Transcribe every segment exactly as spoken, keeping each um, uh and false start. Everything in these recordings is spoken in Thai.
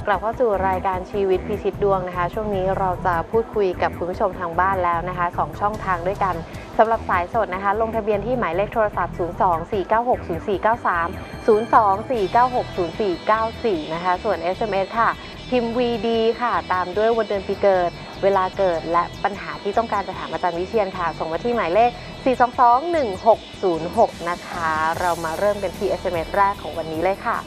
กลับเข้าสู่รายการชีวิตพิชิตดวงนะคะช่วงนี้เราจะพูดคุยกับคุณผู้ชมทางบ้านแล้วนะคะสองช่องทางด้วยกันสำหรับสายสดนะคะลงทะเบียนที่หมายเลขโทรศัพท์ ศูนย์ สอง สี่ เก้า หก ศูนย์ สี่ เก้า สาม ศูนย์ สอง สี่ เก้า หก ศูนย์ สี่ เก้า สี่นะคะส่วน เอส เอ็ม เอส ค่ะพิมพ์ วี ดี ค่ะตามด้วยวันเดือนปีเกิดเวลาเกิดและปัญหาที่ต้องการจะถามอาจารย์วิเชียรค่ะส่งมาที่หมายเลข สี่ สอง สอง หนึ่ง หก ศูนย์ หก นะคะเรามาเริ่มกันที่ เอส เอ็ม เอส แรกของวันนี้เลยค่ะ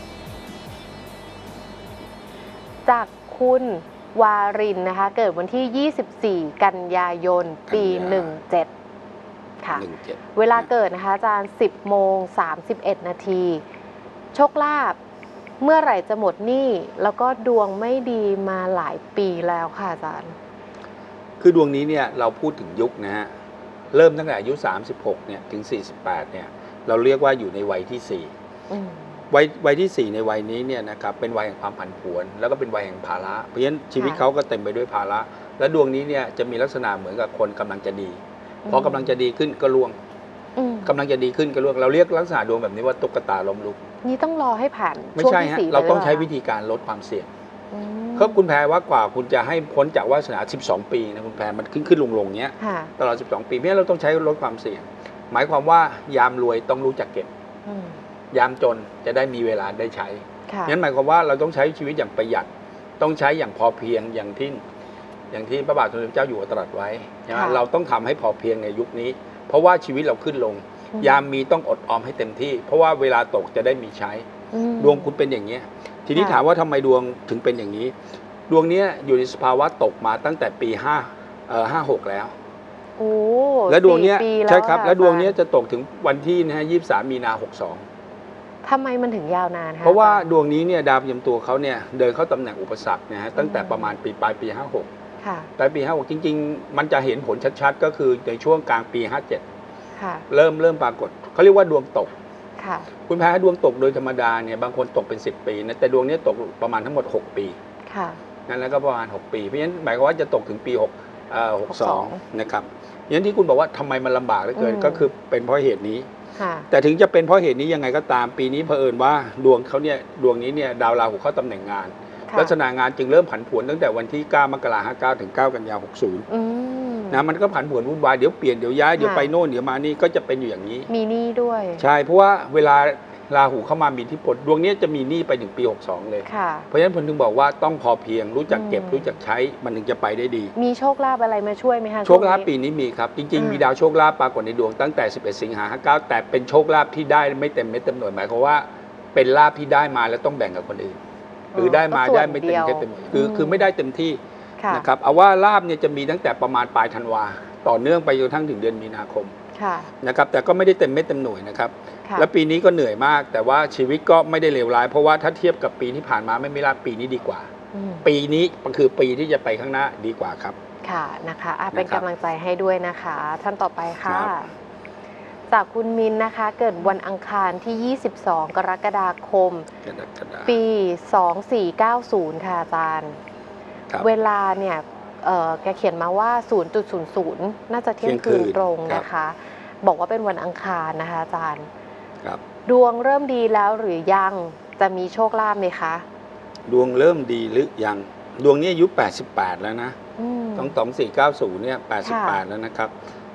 จากคุณวารินนะคะเกิดวันที่ ยี่สิบสี่ กันยายน ปี หนึ่งเจ็ด ค่ะเวลาเกิดนะคะอาจารย์ สิบโมงสามสิบเอ็ด นาทีโชคลาภเมื่อไหร่จะหมดหนี้แล้วก็ดวงไม่ดีมาหลายปีแล้วค่ะอาจารย์คือดวงนี้เนี่ยเราพูดถึงยุคนะฮะเริ่มตั้งแต่อายุสามสิบหกเนี่ยถึงสี่สิบแปดเนี่ยเราเรียกว่าอยู่ในวัยที่สี่วัยวัยที่สี่ในวัยนี้เนี่ยนะครับเป็นวัยแห่งความผันผวนแล้วก็เป็นวัยแห่งภาระเพราะฉะนั้นชีวิตเขาก็เต็มไปด้วยภาระและดวงนี้เนี่ยจะมีลักษณะเหมือนกับคนกำลังจะดีพอกำลังจะดีขึ้นก็ล่วงกำลังจะดีขึ้นก็ล่วงเราเรียกลักษณะดวงแบบนี้ว่าตุ๊กตาล้มลุกนี่ต้องรอให้ผ่านไม่ใช่ฮะเราต้องใช้วิธีการลดความเสี่ยงเพราะคุณแพรว่ากว่าคุณจะให้พ้นจากวาสนาสิบสองปีนะคุณแพรมันขึ้นขึ้นลงลงเนี้ยตลอดสิบสองปีเพราะฉะนั้นเราต้องใช้ลดความเสี่ยงหมายความว่ายามรวยต้องรู้จักเก็บยามจนจะได้มีเวลาได้ใช้งั้นหมายความว่าเราต้องใช้ชีวิตอย่างประหยัดต้องใช้อย่างพอเพียงอย่างที่อย่างที่พระบาทสมเด็จเจ้าอยู่หัวตรัสไว้นะเราต้องทำให้พอเพียงในยุคนี้เพราะว่าชีวิตเราขึ้นลงยามมีต้องอดออมให้เต็มที่เพราะว่าเวลาตกจะได้มีใช้ดวงคุณเป็นอย่างนี้ทีนี้ถามว่าทำไมดวงถึงเป็นอย่างนี้ดวงนี้อยู่ในสภาวะตกมาตั้งแต่ปีห้าเอ่อห้าหกแล้วโอ้และดวงนี้ใช่ครับและดวงนี้จะตกถึงวันที่นะฮะยี่สิบสามมีนาหกสองทำไมมันถึงยาวนานคะเพราะว่าดวงนี้เนี่ยดาวประจำตัวเขาเนี่ยเดินเข้าตำแหน่งอุปสรรคนะฮะตั้งแต่ประมาณปีปลายปีห้าหกปลายปีห้าหกจริงๆมันจะเห็นผลชัดๆก็คือในช่วงกลางปีห้าเจ็ดเริ่มเริ่มปรากฏเขาเรียกว่าดวงตกคุณแพ้ดวงตกโดยธรรมดาเนี่ยบางคนตกเป็นสิบปีนะแต่ดวงนี้ตกประมาณทั้งหมดหกปีนั่นแล้วก็ประมาณหกปีเพราะฉะนั้นหมายความว่าจะตกถึงปีหกเอ่อหกสองนะครับอย่างที่คุณบอกว่าทำไมมันลำบากเหลือเกินก็คือเป็นเพราะเหตุนี้แต่ถึงจะเป็นเพราะเหตุนี้ยังไงก็ตามปีนี้เผอิญว่าดวงเขาเนี่ยดวงนี้เนี่ยดาวราหูเข้าตำแหน่งงานลักษณะงานจึงเริ่มผันผวนตั้งแต่วันที่เก้ามกราคมห้าสิบเก้าถึงเก้ากันยายนหกสิบนะมันก็ผันผวนวุ่นวายเดี๋ยวเปลี่ยนเดี๋ยวย้ายเดี๋ยวไปโน่นเดี๋ยวมานี่ก็จะเป็นอยู่อย่างนี้มีหนี้ด้วยใช่เพราะว่าเวลาราหูเข้ามามีอิทธิพลดวงนี้จะมีหนี้ไปถึงปีหกสองเลยเพราะฉะนั้นผมถึงบอกว่าต้องพอเพียงรู้จักเก็บรู้จักใช้มันถึงจะไปได้ดีมีโชคลาภอะไรมาช่วยไหมคะโชคลาภปีนี้มีครับจริงๆมีดาวโชคลาภปรากฏในดวงตั้งแต่สิบเอ็ดสิงหาคมห้าสิบเก้าแต่เป็นโชคลาภที่ได้ไม่เต็มเม็ดเต็มหน่วยหมายความว่าเป็นลาภที่ได้มาแล้วต้องแบ่งกับคนอื่นหรือได้มาได้ไม่เต็มเต็มคือคือไม่ได้เต็มที่นะครับเอาว่าลาภเนี่ยจะมีตั้งแต่ประมาณปลายธันวาต่อเนื่องไปจนทั้งถึงเดือนมีนาคมนะครับแต่ก็ไม่ได้เต็มเม็ดเต็มหน่วยนะครับและปีนี้ก็เหนื่อยมากแต่ว่าชีวิตก็ไม่ได้เลวร้ายเพราะว่าถ้าเทียบกับปีที่ผ่านมาไม่มีลาภปีนี้ดีกว่าปีนี้มันคือปีที่จะไปข้างหน้าดีกว่าครับค่ะนะคะเป็นกำลังใจให้ด้วยนะคะท่านต่อไปค่ะจากคุณมินนะคะเกิดวันอังคารที่ยี่สิบสองกรกฎาคมปีสองสี่เก้าศูนย์ค่ะอาจารย์เวลาเนี่ยแกเขียนมาว่า ศูนย์จุดศูนย์ศูนย์ น่าจะเที่ยงคืนตรงนะคะบอกว่าเป็นวันอังคารนะคะอาจารย์ดวงเริ่มดีแล้วหรือยังจะมีโชคลาภไหมคะดวงเริ่มดีหรือยังดวงนี้อายุแปดสิบแปดแล้วนะต้องสองสี่เก้าศูนย์เนี่ยแปดสิบแปดแล้วนะครับ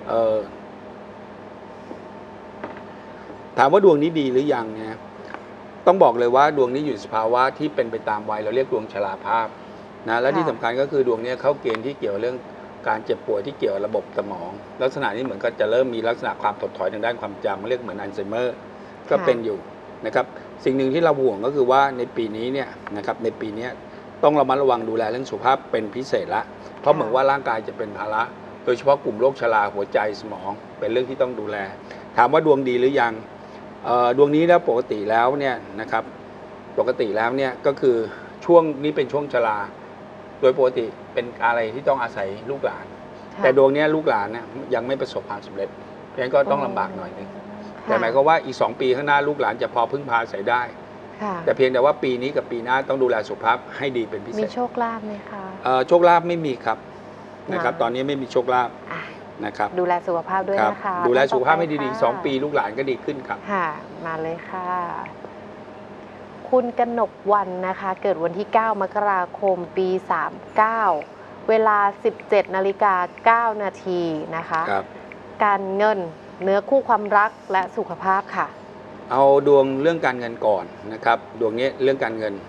ถามว่าดวงนี้ดีหรือยังเนี่ยต้องบอกเลยว่าดวงนี้อยู่สภาวะที่เป็นไปตามวัยเราเรียกดวงชราภาพนะและที่สำคัญก็คือดวงนี้เข้าเกณฑ์ที่เกี่ยวเรื่องการเจ็บป่วยที่เกี่ยวกับระบบสมองลักษณะนี้เหมือนกับจะเริ่มมีลักษณะความถดถอยทางด้านความจำเรียกเหมือนอัลไซเมอร์ก็เป็นอยู่นะครับสิ่งหนึ่งที่เราห่วงก็คือว่าในปีนี้เนี่ยนะครับในปีนี้ต้องระมัดระวังดูแลเรื่องสุขภาพเป็นพิเศษละเพราะเหมือนว่าร่างกายจะเป็นภาระโดยเฉพาะกลุ่มโรคชราหัวใจสมองเป็นเรื่องที่ต้องดูแลถามว่าดวงดีหรือยังดวงนี้แล้วปกติแล้วเนี่ยนะครับปกติแล้วเนี่ยก็คือช่วงนี้เป็นช่วงชราโดยปกติเป็นอะไรที่ต้องอาศัยลูกหลานแต่ดวงนี้ลูกหลานเนี่ยยังไม่ประสบความสำเร็จเพราะฉะนั้นก็ต้องลำบากหน่อยนึงแต่หมายความว่าอีกสองปีข้างหน้าลูกหลานจะพอพึ่งพาอาศัยได้แต่เพียงแต่ว่าปีนี้กับปีหน้าต้องดูแลสุขภาพให้ดีเป็นพิเศษมีโชคลาภไหมคะโชคลาภไม่มีครับนะครับตอนนี้ไม่มีโชคลาภนะครับดูแลสุขภาพด้วยนะคะดูแลสุขภาพให้ดีๆสองปีลูกหลานก็ดีขึ้นครับค่ะมาเลยค่ะคคุณกนกวรรณนะคะเกิดวันที่เก้ามกราคมปีสามเก้าเวลาสิบเจ็ดนาฬิกาเก้านาทีนะคะครับการเงินเนื้อคู่ความรักและสุขภาพค่ะเอาดวงเรื่องการเงินก่อนนะครับดวงนี้เรื่องการเงิน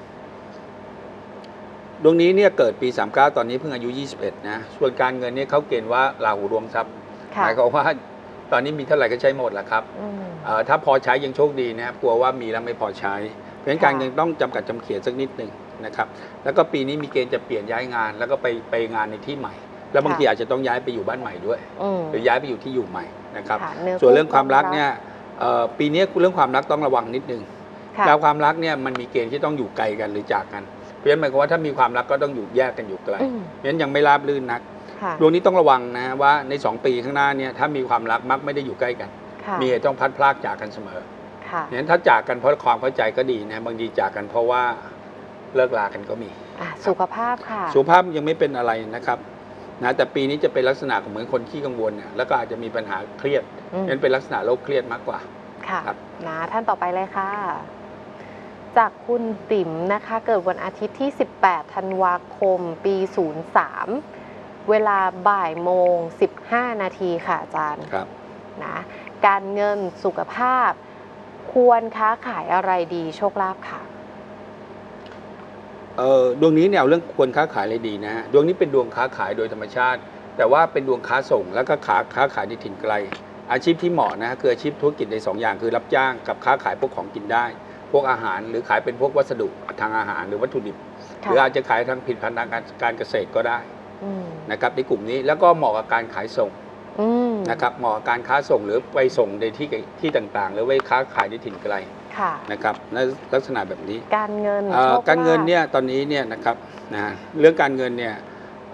ดวงนี้เนี่ยเกิดปีสามเก้าตอนนี้เพิ่งอายุยี่สิบเอ็ดนะส่วนการเงินเนี่ยเขาเกณฑ์ว่าราหูรวมทรัพย์หมายความว่าตอนนี้มีเท่าไหร่ก็ใช้หมดแหละครับถ้าพอใช้ยังโชคดีนะครับกลัวว่ามีแล้วไม่พอใช้เพราะฉะนั้นการเงินต้องจำกัดจำเขียนสักนิดหนึ่งนะครับแล้วก็ปีนี้มีเกณฑ์จะเปลี่ยนย้ายงานแล้วก็ไปไปงานในที่ใหม่แล้วบางทีอาจจะต้องย้ายไปอยู่บ้านใหม่ด้วยหรือย้ายไปอยู่ที่อยู่ใหม่นะครับส่วนเรื่องความรักเนี่ยปีนี้เรื่องความรักต้องระวังนิดนึงดาวความรักเนี่ยมันมีเกณฑ์ที่ต้องอยู่ไกลกันหรือจากกันเพราะฉะนั้นหมายความว่าถ้ามีความรักก็ต้องอยู่แยกกันอยู่ไกลเพราะฉะนั้นยังไม่ราบรื่นนักดวงนี้ต้องระวังนะว่าในสองปีข้างหน้าเนี่ยถ้ามีความรักมักไม่ได้อยู่ใกล้กันมีเหตุต้องพัดพลากจากกันเสมอเพราะฉะนั้นถ้าจากกันเพราะความเข้าใจก็ดีนะบางทีจากกันเพราะว่าเลิกลากันก็มีสุขภาพค่ะสุขภาพยังไม่เป็นอะไรนะครับนะแต่ปีนี้จะเป็นลักษณะเหมือนคนขี้กังวลเนี่ยแล้วก็อาจจะมีปัญหาเครียดนั้นเป็นลักษณะโรคเครียดมากกว่าค่ะนะท่านต่อไปเลยค่ะจากคุณติ๋มนะคะเกิดวันอาทิตย์ที่สิบแปดธันวาคมปีศูนย์สามเวลาบ่ายโมงสิบห้านาทีค่ะอาจารย์ครับนะการเงินสุขภาพควรค้าขายอะไรดีโชคลาภค่ะเออดวงนี้เนี่ยเรื่องควรค้าขายอะไรดีนะดวงนี้เป็นดวงค้าขายโดยธรรมชาติแต่ว่าเป็นดวงค้าส่งแล้วก็ค้าค้าขายในถิ่นไกลอาชีพที่เหมาะนะคืออาชีพธุรกิจในสองอย่างคือรับจ้างกับค้าขายพวกของกินได้พวกอาหารหรือขายเป็นพวกวัสดุทางอาหารหรือวัตถุดิบหรืออาจจะขายทางผลิตภัณฑ์ทางการการเกษตรก็ได้นะครับในกลุ่มนี้แล้วก็เหมาะกับการขายส่งนะครับเหมาะกับการค้าส่งหรือไปส่งในที่ที่ต่างๆหรือไปค้าขายในถิ่นไกลนะครับในลักษณะแบบนี้การเงินการเงินเนี่ยตอนนี้เนี่ยนะครับนะเรื่องการเงินเนี่ย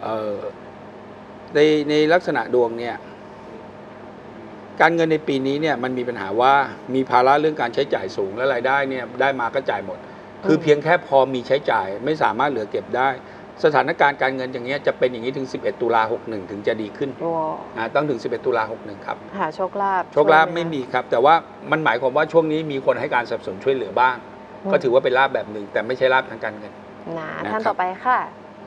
ในในลักษณะดวงเนี่ยการเงินในปีนี้เนี่ยมันมีปัญหาว่ามีภาระเรื่องการใช้จ่ายสูงและรายได้เนี่ยได้มาก็จ่ายหมดคือเพียงแค่พอมีใช้จ่ายไม่สามารถเหลือเก็บได้สถานการณ์การเงินอย่างเงี้ยจะเป็นอย่างนี้ถึงสิบเอ็ดตุลาหกสิบเอ็ดถึงจะดีขึ้นนะต้องถึงสิบเอ็ดตุลาหกสิบเอ็ดครับหาโชคลาภโชคลาภไม่มีครับแต่ว่ามันหมายความว่าช่วงนี้มีคนให้การสนับสนุนช่วยเหลือบ้างก็ถือว่าเป็นลาภแบบหนึ่งแต่ไม่ใช่ลาภทางการเงินนะท่านต่อไปค่ะ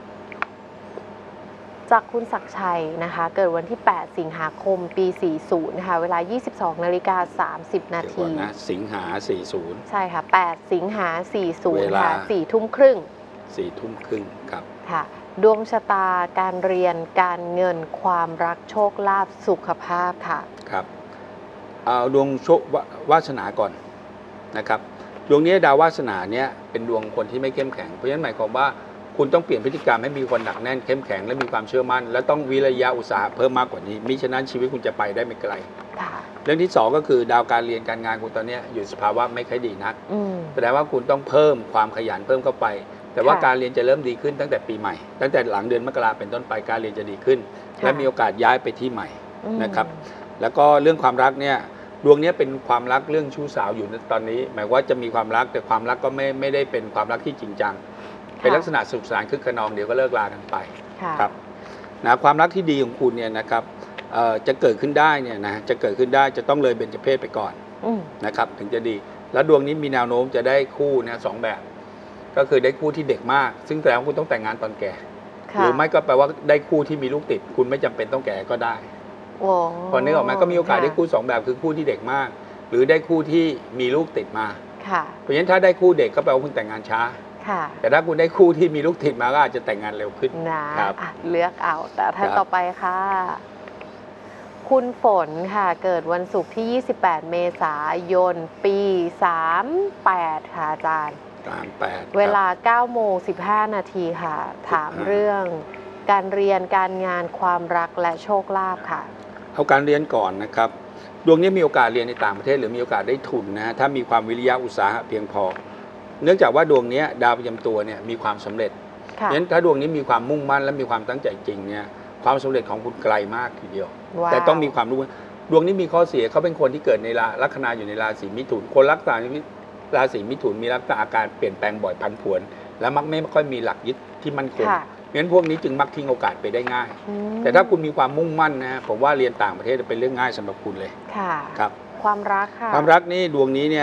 จากคุณศักดิ์ชัยนะคะเกิดวันที่แปดสิงหาคมปีสี่สิบนะคะเวลา ยี่สิบสองนาฬิกาสามสิบนาทีนะสิงหาสี่สิบใช่ค่ะแปดสิงหาสี่สิบค่ะสี่ทุ่มครึ่งสี่ทุ่มครึ่งครับค่ะดวงชะตาการเรียนการเงินความรักโชคลาภสุขภาพค่ะครับเอาดวงโชควาสนาก่อนนะครับดวงนี้ดาววาสนาเนี่ยเป็นดวงคนที่ไม่เข้มแข็งเพราะฉะนั้นหมายความว่าคุณต้องเปลี่ยนพฤติกรรมให้มีคนหนักแน่นเข้มแข็งและมีความเชื่อมั่นและต้องวิริยะอุตสาหะเพิ่มมากกว่านี้มิฉะนั้นชีวิตคุณจะไปได้ไม่ไกลเรื่องที่สองก็คือดาวการเรียนการงานคุณตอนนี้อยู่สภาวะไม่ค่อยดีนักแสดงว่าคุณต้องเพิ่มความขยันเพิ่มเข้าไปแต่ว่าการเรียนจะเริ่มดีขึ้นตั้งแต่ปีใหม่ตั้งแต่หลังเดือนมกราเป็นต้นไปการเรียนจะดีขึ้นและมีโอกาสย้ายไปที่ใหม่นะครับแล้วก็เรื่องความรักเนี่ยดวงนี้เป็นความรักเรื่องชู้สาวอยู่ตอนนี้หมายว่าจะมีความรักแต่ความรักก็ไม่ไม่ได้เป็นความรักที่จริงจังเป็นลักษณะสนุกสนานคึกขนองเดี๋ยวก็เลิกลากันไปครับนะความรักที่ดีของคุณเนี่ยนะครับจะเกิดขึ้นได้เนี่ยนะจะเกิดขึ้นได้จะต้องเลยเบญจเพศไปก่อนนะครับถึงจะดีแล้วดวงนี้มีแนวโน้มจะได้คู่นะสองแบบก็คือได้คู่ที่เด็กมากซึ่งแปลว่าคุณต้องแต่งงานตอนแก่หรือไม่ก็แปลว่าได้คู่ที่มีลูกติดคุณไม่จำเป็นต้องแก่ก็ได้พอนึกออกไหมก็มีโอกาสได้คู่สองแบบคือคู่ที่เด็กมากหรือได้คู่ที่มีลูกติดมาเพราะฉะนั้นถ้าได้คู่เด็กก็แปลว่าคุณแต่งงานช้าแต่ถ้าคุณได้คู่ที่มีลูกติดมาก็อาจจะแต่งงานเร็วขึ้นนะเลือกเอาแต่ท่านต่อไปค่ะคุณฝนค่ะเกิดวันศุกร์ที่ยี่สิบแปดเมษายนปีสามสิบแปดค่ะอาจารย์สามสิบแปดเวลาเก้าโมงสิบห้านาทีค่ะถามเรื่องการเรียนการงานความรักและโชคลาภค่ะเอาการเรียนก่อนนะครับดวงนี้มีโอกาสเรียนในต่างประเทศหรือมีโอกาสได้ทุนนะถ้ามีความวิริยะอุตสาหะเพียงพอเนื่องจากว่าดวงนี้ดาวประจำตัวเนี่ยมีความสำเร็จเพราะฉะนั้นถ้าดวงนี้มีความมุ่งมั่นและมีความตั้งใจจริงเนี่ยความสำเร็จของคุณไกลมากทีเดียวแต่ต้องมีความรู้ดวงนี้มีข้อเสียเขาเป็นคนที่เกิดในลัคนาอยู่ในราศีมิถุนคนลัคนาราศีมิถุนมีลักษณะอาการเปลี่ยนแปลงบ่อยพันผวนและมักไม่ค่อยมีหลักยึดที่มั่นคงงั้นพวกนี้จึงมักทิ้งโอกาสไปได้ง่ายแต่ถ้าคุณมีความมุ่งมั่นนะผมว่าเรียนต่างประเทศเป็นเรื่องง่ายสำหรับคุณเลยค่ะครับความรักค่ะความรักนี่ดวงนี้เนี่ย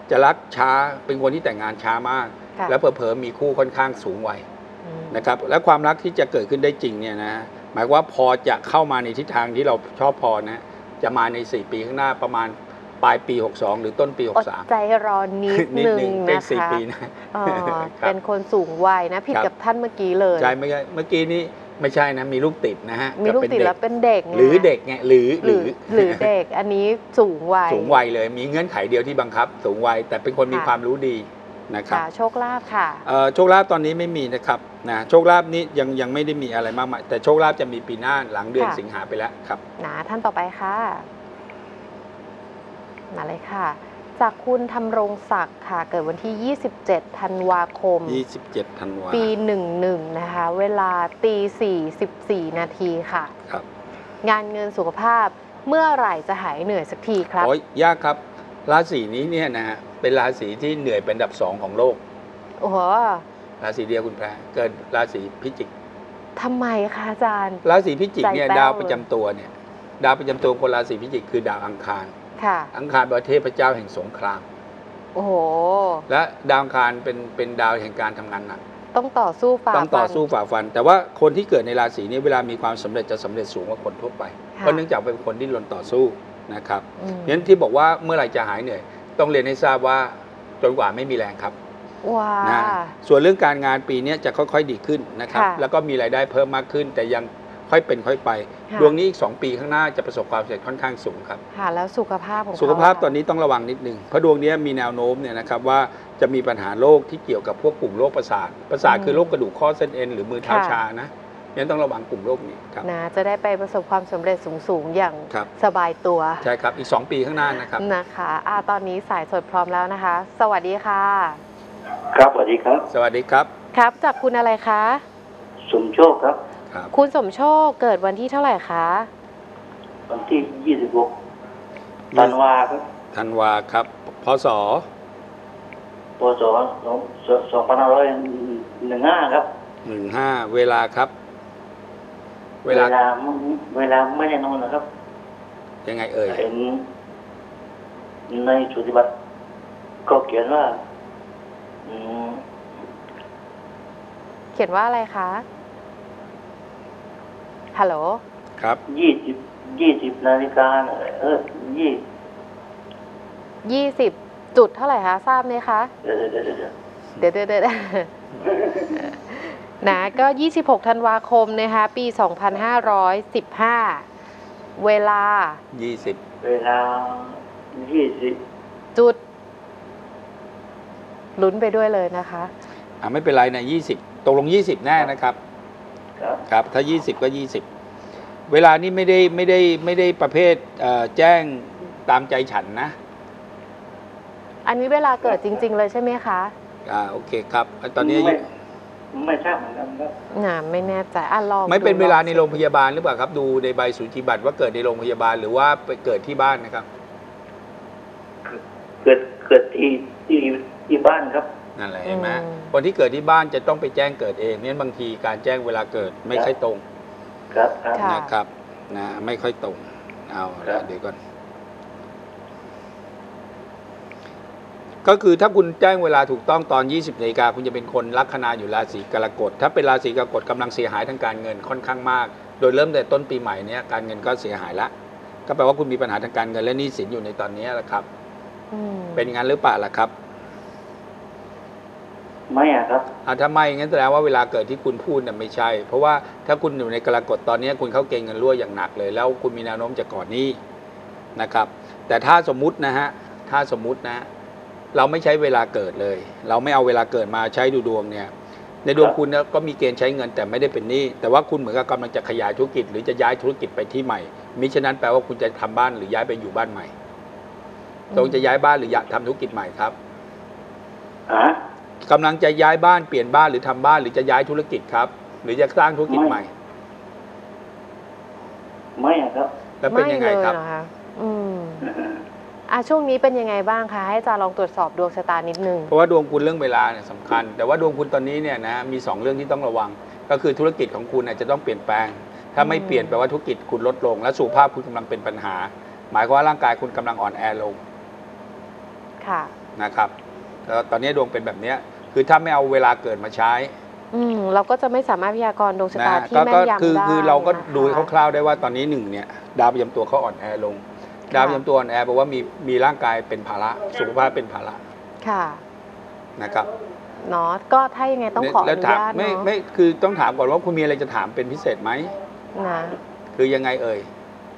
จะรักช้าเป็นคนที่แต่งงานช้ามากค่ะแล้วเผลอๆมีคู่ค่อนข้างสูงวัยอืมนะครับและความรักที่จะเกิดขึ้นได้จริงเนี่ยนะหมายความว่าพอจะเข้ามาในทิศทางที่เราชอบพอนะจะมาในสี่ปีข้างหน้าประมาณปลายปีหกสองหรือต้นปีหอก ดสามใจรอนิดนิดนึงนึงเป็นนะสี่คะปีนะเออครับเป็นคนสูงวัยนะผิดครับกับท่านเมื่อกี้เลยใช่ไม่ใช่เมื่อกี้นี้ไม่ใช่นะมีลูกติดนะฮะมีลูกเป็นติดเด็แล้วเป็นเด็กไงหรือเด็กไงหรือหรือหรือเด็กอันนี้สูงวัยสูงวัยเลยมีเงื่อนไขเดียวที่บังคับ สูงวัยแต่เป็นคนมีค่ะความรู้ดีนะครับค่ะโชคลาภค่ะเอ่อโชคลาภตอนนี้ไม่มีนะครับนะโชคลาภนี้ยังยังไม่ได้มีอะไรมากมายแต่โชคลาภจะมีปีหน้าหลังเดือนค่ะสิงหาไปแล้วครับนะท่านต่อไปค่ะ มาเลยค่ะ จากคุณทำรงศักดิ์ค่ะ เกิดวันที่ ยี่สิบเจ็ด ธันวาคมยี่สิบเจ็ด ธันวาปี หนึ่งหนึ่ง นะคะ เวลาตีสี่สิบสี่นาทีค่ะครับงานเงินสุขภาพเมื่อไหร่จะหายเหนื่อยสักทีครับโอ้ยยากครับราศีนี้เนี่ยนะฮะเป็นราศีที่เหนื่อยเป็นอันดับสองของโลกโอ้โหราศีเดียวคุณแพรเกิดราศีพิจิกทำไมคะอาจารย์ราศีพิจิกเนี่ยใจแป้วดาวประจำตัวเนี่ยดาวประจำตัวคนราศีพิจิกคือดาวอังคารค่ะอังคารเป็นเทพเจ้าแห่งสงครามโอ้โหและดาวอังคารเป็นเป็นดาวแห่งการทำงานหนักต้องต่อสู้ฝ่าต้องต่อสู้ฝ่าฟัน แต่ว่าคนที่เกิดในราศีนี้เวลามีความสำเร็จจะสำเร็จสูงกว่าคนทั่วไปค่ะเพราะเนื่องจากเป็นคนที่รนต่อสู้นะครับอืมงั้นที่บอกว่าเมื่อไหร่จะหายเหนื่อย ต้องเรียนให้ทราบว่าจนกว่าไม่มีแรงครับว้านะส่วนเรื่องการงานปีนี้จะค่อยๆดีขึ้นนะครับค่ะแล้วก็มีรายได้เพิ่มมากขึ้น แต่ยังค่อยเป็นค่อยไปค่ะดวงนี้อีกสองปีข้างหน้าจะประสบความสำเร็จค่อนข้างสูงครับค่ะแล้วสุขภาพของเขาสุขภาพล่ะตอนนี้ต้องระวังนิดนึงเพราะดวงนี้มีแนวโน้มเนี่ยนะครับว่าจะมีปัญหาโรคที่เกี่ยวกับพวกกลุ่มโรคประสาทประสาทคือโรคกระดูกข้อเส้นเอ็นหรือมือเท้าชานะงั้นต้องระวังกลุ่มโรคนี้ครับนะจะได้ไปประสบความสำเร็จสูงๆ อย่างครับสบายตัวใช่ครับอีกสองปีข้างหน้านะครับนะคะอ่าตอนนี้สายสดพร้อมแล้วนะคะ สวัสดีค่ะครับสวัสดีครับสวัสดีครับครับจากคุณอะไรคะสมโชคครับครับคุณสมโชคเกิดวันที่เท่าไหร่คะวันที่ยี่สิบหกธันวาครับธันวาครับพศปศสองสองพันห้าร้อยหนึ่งห้าครับหนึ่งห้าเวลาครับ เวลาไม่เวลาไม่แน่นอนนะครับยังไงเอ่ยเห็นในสุติบัตรก็เขียนว่าอืมเขียนว่าอะไรคะฮัลโหลครับยี่สิบยี่สิบนาฬิกาเออยี่ยี่สิบจุดเท่าไหร่คะทราบไหมคะเดี๋ยวเดี๋ยวเดี๋ยวเดี๋ยวเดี๋ยวเดี๋ยวเดี๋ยว นะก็ ยี่สิบหก ธันวาคมนะคะ ปี สองพันห้าร้อยสิบห้า เวลายี่สิบเวลายี่สิบจุด ลุ้นไปด้วยเลยนะคะอ่าไม่เป็นไรนะยี่สิบตกลงยี่สิบแน่นะครับครับครับ ถ้ายี่สิบก็ยี่สิบเวลานี้ไม่ได้ไม่ได้ไม่ได้ประเภทเอ่อแจ้งตามใจฉันนะอันนี้เวลาเกิดจริง ๆ เลยใช่ไหมคะอ่าโอเคครับตอนนี้ไม่ไม่ทราบเหมือนกันครับน่ะไม่แน่ใจอ่ะลองไม่เป็นดูเวลาองในโรงพยาบาลหรือเปล่าครับ ดูในใบสูจิบัตรว่าเกิดในโรงพยาบาลหรือว่าไปเกิดที่บ้านนะครับเกิดเกิดที่ที่ที่บ้านครับนั่นแหละเห็นไหมคนที่เกิดที่บ้านจะต้องไปแจ้งเกิดเองเนี่ยบางทีการแจ้งเวลาเกิดไม่ค่อยตรงครับครับค่ะนะครับนะไม่ค่อยตรงเอาครัละบเดี๋ยวก่อนก็คือถ้าคุณแจ้งเวลาถูกต้องตอน ยี่สิบนาฬิกาคุณจะเป็นคนลัคนาอยู่ราศีกรกฎถ้าเป็นราศีกรกฎกำลังเสียหายทางการเงินค่อนข้างมาก โดยเริ่มแต่ต้นปีใหม่เนี้ยการเงินก็เสียหายละก็แปลว่าคุณมีปัญหาทางการเงินและหนี้สินอยู่ในตอนนี้แหละครับอืมเป็นงั้นหรือเปล่าล่ะครับไม่อะครับอ่าถ้าไม่งั้นแสดงว่าเวลาเกิดที่คุณพูดน่ะไม่ใช่ เพราะว่าถ้าคุณอยู่ในกรกฎตอนนี้คุณเข้าเกณฑ์เงินรั่วอย่างหนักเลย แล้วคุณมีแนวโน้มจะก่อนหนี้นะครับ แต่ถ้าสมมุตินะฮะถ้าสมมุตินะ เราไม่ใช้เวลาเกิดเลย เราไม่เอาเวลาเกิดมาใช้ดูดวงเนี่ยในดวงคุณเนี่ยก็มีเกณฑ์ใช้เงินแต่ไม่ได้เป็นหนี้แต่ว่าคุณเหมือนกับกำลังจะขยายธุรกิจหรือจะย้ายธุรกิจไปที่ใหม่มิฉะนั้นแปลว่าคุณจะทำบ้านหรือย้ายไปอยู่บ้านใหม่ตรงจะย้ายบ้านหรืออยากทำธุรกิจใหม่ครับฮะกำลังจะย้ายบ้านเปลี่ยนบ้านหรือทำบ้านหรือจะย้ายธุรกิจครับ หรือจะสร้างธุรกิจใหม่ไม่อะครับแล้วเป็นยังไงครับม่เลยเหอคะอืมอ่ะช่วงนี้เป็นยังไงบ้างคะให้อาจารย์ลองตรวจสอบดวงชะตานิดนึงเพราะว่าดวงคุณเรื่องเวลาเนี่ยสำคัญ แต่ว่าดวงคุณตอนนี้เนี่ยนะมีสองเรื่องที่ต้องระวัง ก็คือธุรกิจของคุณอาจจะต้องเปลี่ยนแปลง ถ้าไม่เปลี่ยนแปลว่าธุรกิจคุณลดลง และสุขภาพคุณกำลังเป็นปัญหา หมายความว่าร่างกายคุณกำลังอ่อนแอลงค่ะนะครับแล้วตอนนี้ดวงเป็นแบบนี้คือถ้าไม่เอาเวลาเกิดมาใช้อืมเราก็จะไม่สามารถพยากรณ์ดวงชะตาที่แม่นยำได้คือคือเราก็ดูนะคะคร่าวๆได้ว่าตอนนี้หนึ่งเนี่ยดาวประจำตัวเขาอ่อนแอลง ดาวประจำตัวอ่อนแอแปลว่ามีมีร่างกายเป็นภาระสุขภาพเป็นภาระค่ะนะครับเนาะก็ถ้ายังไงต้องขออแล้วนุถามญาตไม่เนาะไม่คือต้องถามก่อนว่าคุณมีอะไรจะถามเป็นพิเศษไหมนะคือยังไงเอ่ย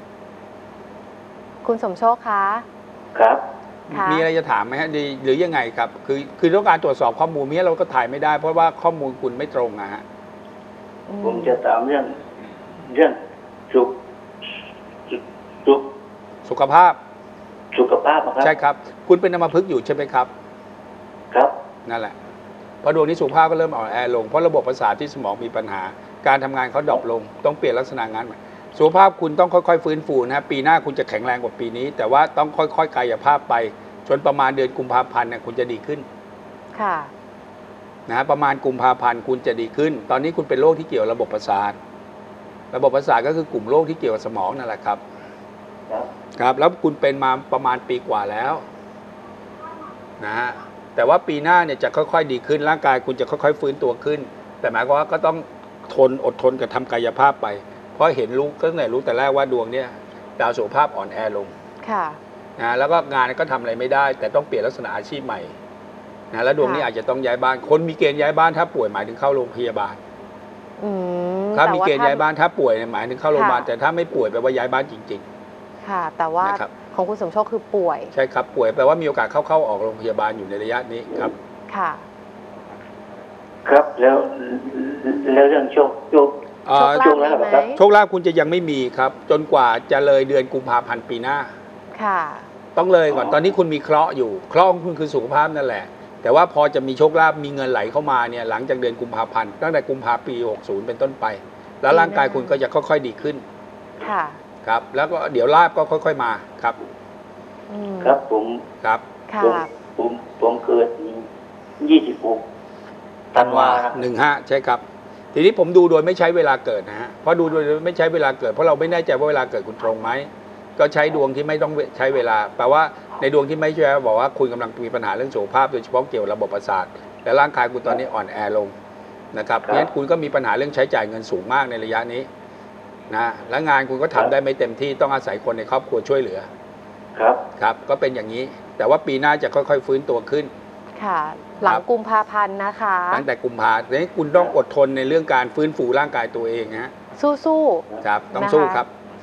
คุณสมโชคคะครับค่ะมีอะไรจะถามไหมฮะดีหรือยังไงครับคือคือต้องการตรวจสอบข้อมูลนี้เราก็ถ่ายไม่ได้เพราะว่าข้อมูลคุณไม่ตรงนะฮะอืผมจะถามเรื่องเรื่องสุขสุขสุขภาพสุขภาพนะครับใช่ครับ คุณเป็นอัมพฤกษ์อยู่ใช่ไหมครับครับนั่นแหละเพราะดวงนี้สุขภาพก็เริ่มอ่อนแอลงเพราะระบบประสาทที่สมองมีปัญหา การทำงานเขาดรอปลงต้องเปลี่ยนลักษณะงานใหม่สุขภาพคุณต้องค่อยๆฟื้นฟูนะปีหน้าคุณจะแข็งแรงกว่าปีนี้ แต่ว่าต้องค่อยๆกายภาพไปจนประมาณเดือนกุมภาพันธ์เนี่ยคุณจะดีขึ้นค่ะนะประมาณกุมภาพันธ์คุณจะดีขึ้น ตอนนี้คุณเป็นโรคที่เกี่ยวกับระบบประสาท ระบบประสาทก็คือกลุ่มโรคที่เกี่ยวกับสมองนั่นแหละครับครับครับแล้วคุณเป็นมาประมาณปีกว่าแล้วนะฮะแต่ว่าปีหน้าเนี่ยจะค่อยๆดีขึ้นร่างกายคุณจะค่อยๆฟื้นตัวขึ้น แต่หมายความว่าก็ต้องทนอดทนกับทำกายภาพไป เพราะเห็นรู้ตั้งแต่รู้แต่แรกว่าดวงเนี่ยดาวสุขภาพอ่อนแอลงค่ะนะแล้วก็งานก็ทำอะไรไม่ได้ แต่ต้องเปลี่ยนลักษณะอาชีพใหม่นะแล้วดวงนี้ค่ะอาจจะต้องย้ายบ้านคนมีเกณฑ์ย้ายบ้านถ้าป่วยหมายถึงเข้าโรงพยาบาลอืมถ้าแต่มีว่เกณฑ์ย้ายบ้านถ้าป่วยเนี่ยหมายถึงเข้าโรงพยาบาลค่ะแต่ถ้าไม่ป่วยแปลว่าย้ายบ้านจริงค่ะ แต่ว่านะครับของคุณสมโชคคือป่วยๆ ใช่ครับป่วยแปลว่ามีโอกาสเข้าเข้าออกโรงพยาบาลอยู่ในระยะนี้ครับค่ะครับแล้วแล้วเรื่องโชคโชคเอ่อโชคลาภมีไหมโชคลาภคุณจะยังไม่มีครับ จนกว่าจะเลยเดือนกุมภาพันธ์ปีหน้าค่ะต้องเลยก่อนตอนนี้คุณมีเคราะห์อยู่เคราะห์ของคุณคือสุขภาพนั่นแหละ แต่ว่าพอจะมีโชคลาภมีเงินไหลเข้ามาเนี่ยหลังจากเดือนกุมภาพันธ์ตั้งแต่กุมภาปีหกสิบเป็นต้นไป แล้วร่างกายคุณก็จะค่อยๆดีขึ้นค่ะครับแล้วก็เดี๋ยวลาภก็ค่อย ๆมาครับอืมครับผมครับค่ะผมผมผมเกิดยี่สิบหกธันวาหนึ่งห้าใช่ครับ ทีนี้ผมดูโดยไม่ใช้เวลาเกิดนะฮะเพราะดูโดยไม่ใช้เวลาเกิดเพราะเราไม่แน่ใจว่าเวลาเกิดคุณตรงไหมก็ใช้ดวงที่ไม่ต้องใช้เวลาแปลว่าในดวงที่ไม่ใช่บอกว่าคุณกำลังมีปัญหาเรื่องสุขภาพโดยเฉพาะเกี่ยวกับระบบประสาทและร่างกายคุณตอนนี้อ่อนแอลงนะครับเพราะฉะนั้นคุณก็มีปัญหาเรื่องใช้จ่ายเงินสูงมากในระยะนี้นะและงานคุณก็ทำได้ไม่เต็มที่ต้องอาศัยคนในครอบครัวช่วยเหลือครับครับก็เป็นอย่างนี้ แต่ว่าปีหน้าจะค่อยๆฟื้นตัวขึ้นค่ะ หลังกุมภาพันธ์นะคะตั้งแต่กุมภาพันธ์ดังนั้นคุณต้องอดทนในเรื่องการฟื้นฟูร่างกายตัวเองนะฮะสู้ครับต้องนะคะสู้ครับ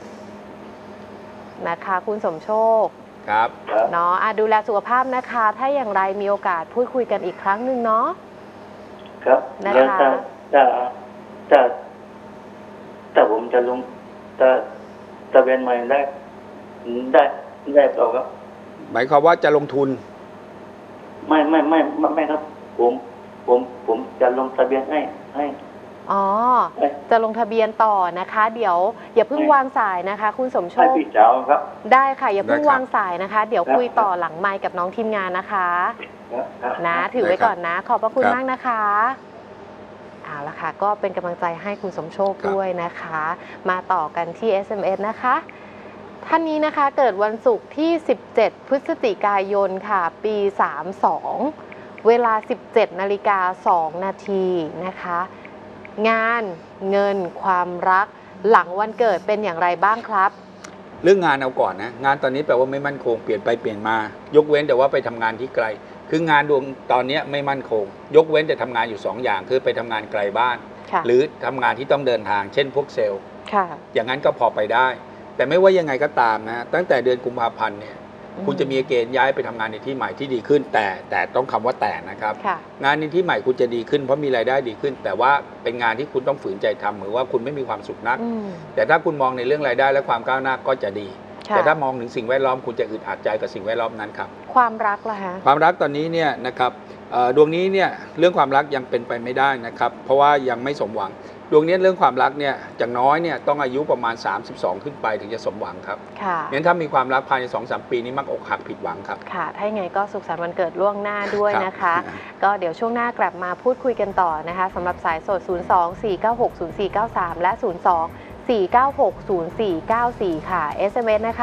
ๆ นะคะ คุณสมโชคครับครับเนาะอ่ะดูแลสุขภาพนะคะ ถ้าอย่างไรมีโอกาสพูดคุยกันอีกครั้งหนึ่งเนาะครับนะคะแล้วถ้าถ้าถ้าถ้าผมจะลงถ้าถ้าเป็นใหม่ได้ได้ได้เปล่าครับหมายความว่าจะลงทุนไม่ไม่ไม่ไม่ไม่ครับ ผมผมผมจะลงทะเบียนให้ให้อ๋อให้จะลงทะเบียนต่อนะคะ เดี๋ยวอย่าเพิ่งวางสายนะคะ คุณสมโชให้คพี่สาวครับได้ค่ะ อย่าเพิ่งได้ครับวางสายนะคะ เดี๋ยวครับคุยต่อหลังไมค์กับน้องทีมงานนะคะครับครับนะ ถือไว้ได้ครับก่อนนะ ขอบพระคุณครับมากนะคะเอาละค่ะ ก็เป็นกำลังใจให้คุณสมโชคครับด้วยนะคะ มาต่อกันที่ เอส เอ็ม เอส นะคะ ท่านนี้นะคะเกิดวันศุกร์ที่ สิบเจ็ด พฤศจิกายนค่ะ ปี สามสอง เวลา สิบเจ็ดนาฬิกาสองนาทีนะคะ งานเงินความรักหลังวันเกิดเป็นอย่างไรบ้างครับเรื่องงานเอาก่อนนะงานตอนนี้แปลว่าไม่มั่นคงเปลี่ยนไปเปลี่ยนมา ยกเว้นแต่ว่าไปทำงานที่ไกล คืองานดวงตอนนี้ไม่มั่นคง ยกเว้นแต่ทำงานอยู่สองอย่างคือไปทำงานไกลบ้านค่ะหรือทำงานที่ต้องเดินทาง เช่นพวกเซลล์ค่ะอย่างนั้นก็พอไปได้ แต่ไม่ว่ายังไงก็ตามนะตั้งแต่เดือนกุมภาพันธ์เนี่ยคุณจะมีเกณฑ์ย้ายไปทำงานในที่ใหม่ที่ดีขึ้น แต่แต่ต้องคำว่าแต่นะครับค่ะงานในที่ใหม่คุณจะดีขึ้นเพราะมีรายได้ดีขึ้น แต่ว่าเป็นงานที่คุณต้องฝืนใจทำเหมือนว่าคุณไม่มีความสุขนักอืมแต่ถ้าคุณมองในเรื่องรายได้และความก้าวหน้าก็จะดีค่ะแต่ถ้ามองถึงสิ่งแวดล้อมคุณจะอึดอัดใจกับสิ่งแวดล้อมนั้นครับความรักล่ะฮะความรักตอนนี้เนี่ยนะครับเอ่อดวงนี้เนี่ยเรื่องความรักยังเป็นไปไม่ได้นะครับเพราะว่ายังไม่สมหวังดวงนี้เรื่องความรักเนี่ยอย่างน้อยเนี่ยต้องอายุประมาณสามสิบสองขึ้นไปถึงจะสมหวังครับค่ะงั้นถ้ามีความรักภายใน สองถึงสาม ปีนี้มักอกหักผิดหวังครับค่ะ ถ้าอย่างไงก็สุขสันต์วันเกิดล่วงหน้าด้วยนะคะครับก็เดี๋ยวช่วงหน้ากลับมาพูดคุยกันต่อนะคะสำหรับสายสด ศูนย์ สอง สี่ เก้า หก ศูนย์ สี่ เก้า สาม และ ศูนย์ สอง สี่ เก้า หก ศูนย์ สี่ เก้า สี่ ค่ะ เอส เอ็ม เอส นะคะ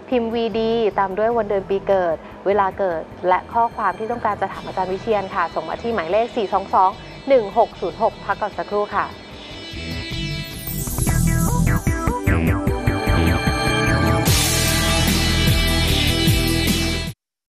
พิมพ์ วี ดี ตามด้วยวันเดือนปีเกิด เวลาเกิด และข้อความที่ต้องการจะถามอาจารย์วิเชียรค่ะ ส่งมาที่หมายเลข สี่ สอง สอง หนึ่ง หก ศูนย์ หก พักก่อนสักครู่ค่ะ